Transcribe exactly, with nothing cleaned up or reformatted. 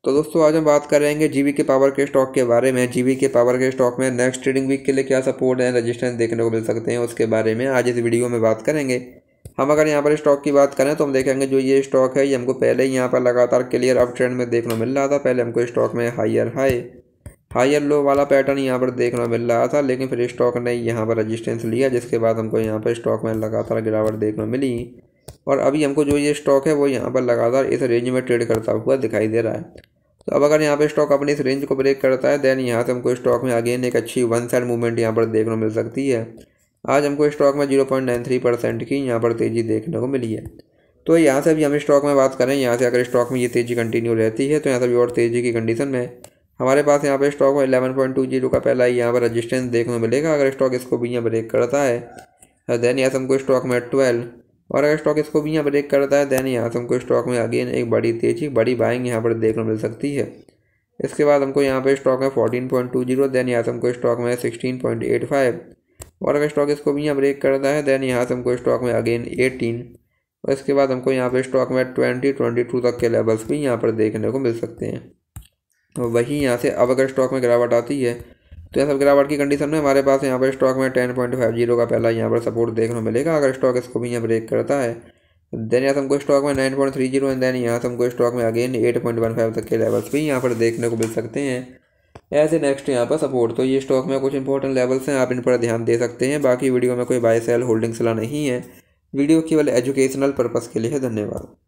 तो दोस्तों आज हम बात करेंगे जीवी के पावर के स्टॉक के बारे में। जीवी के पावर के स्टॉक में नेक्स्ट ट्रेडिंग वीक के लिए क्या सपोर्ट है, रजिस्टेंस देखने को मिल सकते हैं, उसके बारे में आज इस वीडियो में बात करेंगे। हम अगर यहाँ पर स्टॉक की बात करें तो हम देखेंगे जो ये स्टॉक है ये हमको पहले ही यहाँ पर लगातार क्लियर अप ट्रेंड में देखने को मिल रहा था। पहले हमको स्टॉक में हायर हाई हायर लो वाला पैटर्न यहाँ पर देखने को मिल रहा था, लेकिन फिर स्टॉक ने यहाँ पर रजिस्टेंस लिया, जिसके बाद हमको यहाँ पर स्टॉक में लगातार गिरावट देखने को मिली। और अभी हमको जो ये स्टॉक है वो यहाँ पर लगातार इस रेंज में ट्रेड करता हुआ दिखाई दे रहा है। तो अब अगर यहाँ पे स्टॉक अपनी इस रेंज को ब्रेक करता है देन यहाँ से हमको स्टॉक में अगेन एक अच्छी वन साइड मूवमेंट यहाँ पर देखने को मिल सकती है। आज हमको स्टॉक में zero point nine three percent की यहाँ पर तेज़ी देखने को मिली है। तो यहाँ से भी हम स्टॉक में बात करें, यहाँ से अगर स्टॉक में ये तेज़ी कंटिन्यू रहती है तो यहाँ से भी और तेज़ी की कंडीशन में हमारे पास यहाँ पर स्टॉक में इलेवन पॉइंट टू जीरो का पहला यहाँ पर रजिस्टेंस देखने को मिलेगा। अगर स्टॉक इसको भी यहाँ ब्रेक करता है देन यहाँ से हमको स्टॉक में ट्वेल्व, और अगर स्टॉक इसको भी यहाँ ब्रेक करता है देन यहाँ से हमको स्टॉक में अगेन एक बड़ी तेज़ी बड़ी बाइंग यहाँ पर देखने को मिल सकती है। इसके बाद हमको यहाँ पे स्टॉक में fourteen point two zero, then यहाँ से हमको स्टॉक में सिक्सटीन पॉइंट एट फाइव, और अगर स्टॉक इसको भी यहाँ ब्रेक करता है देन यहाँ से हमको स्टॉक में अगेन एटीन, और इसके बाद हमको यहाँ पे स्टॉक में ट्वेंटी ट्वेंटी टू तक के लेवल्स भी यहाँ पर देखने को मिल सकते हैं। तो वही यहाँ से अब अगर स्टॉक में गिरावट आती है तो यह सब गिरावट की कंडीशन में हमारे पास यहाँ पर स्टॉक में टेन पॉइंट फाइव जीरो का पहला यहाँ पर सपोर्ट देखने को मिलेगा। अगर स्टॉक इसको भी यहाँ ब्रेक करता है देन यहाँ से हमको स्टॉक में nine point three zero and then यहाँ से हमको स्टॉक में again eight point one five तक के लेवल्स भी यहाँ पर देखने को मिल सकते हैं ऐसे नेक्स्ट यहाँ पर सपोर्ट। तो ये स्टॉक में कुछ इंपॉर्टेंट लेवल्स हैं, आप इन पर ध्यान दे सकते हैं। बाकी वीडियो में कोई बाय सेल होल्डिंग सलाह नहीं है, वीडियो केवल एजुकेशनल पर्पज़ के लिए है। धन्यवाद।